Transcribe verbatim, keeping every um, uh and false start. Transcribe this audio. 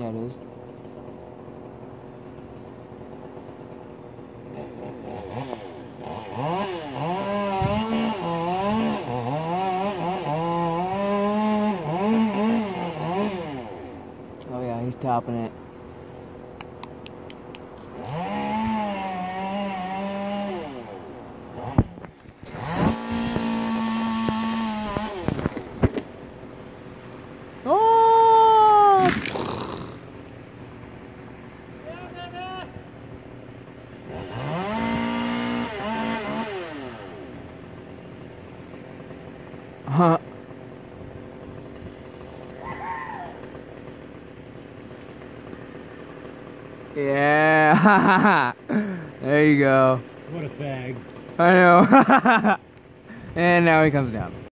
Yeah, it is. Oh yeah, he's topping it. Oh! Huh. Yeah. There you go. What a fag. I know. And now he comes down.